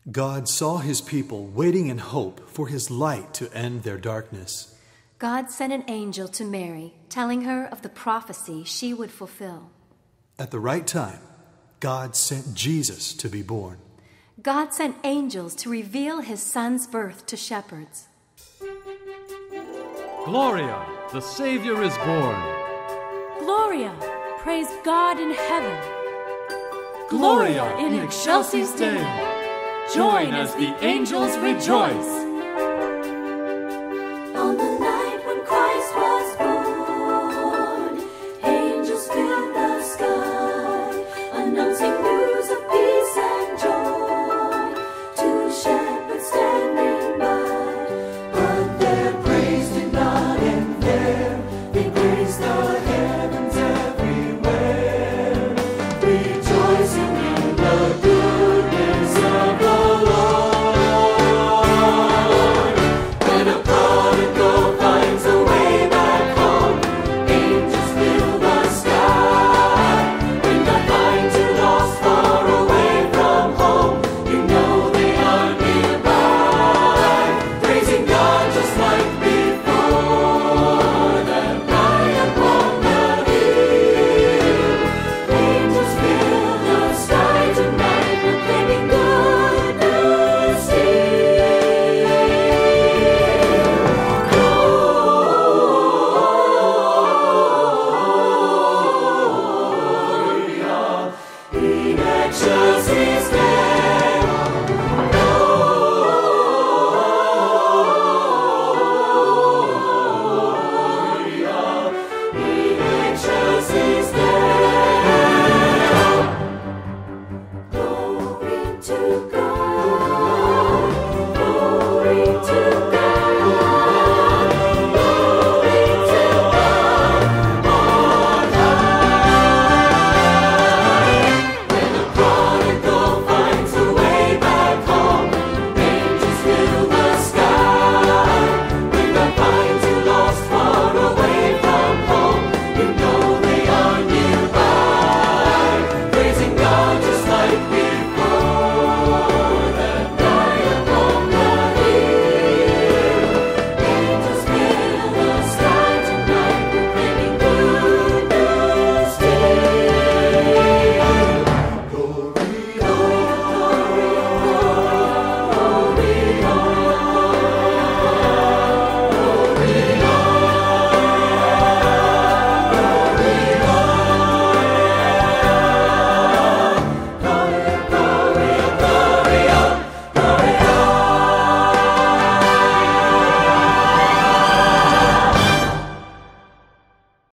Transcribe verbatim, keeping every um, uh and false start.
God saw his people waiting in hope for his light to end their darkness. God sent an angel to Mary, telling her of the prophecy she would fulfill. At the right time, God sent Jesus to be born. God sent angels to reveal his son's birth to shepherds. Gloria, the Savior is born. Gloria, praise God in heaven. Gloria in excelsis Deo. Join as the angels rejoice. On the night when Christ was born, angels filled the sky, announcing news of peace and joy to shepherds standing by. But their praise did not end there. They praised the heavens everywhere, rejoicing in the goodness of the Lord. When a prodigal finds a way back home, angels fill the sky. When God finds you lost far away from home, you know they are nearby, praising God just like before. That night upon the hill, angels fill the sky tonight, proclaiming good news Gloria in excelsis Deo. Gloria in excelsis Deo. Glory to God. Glory to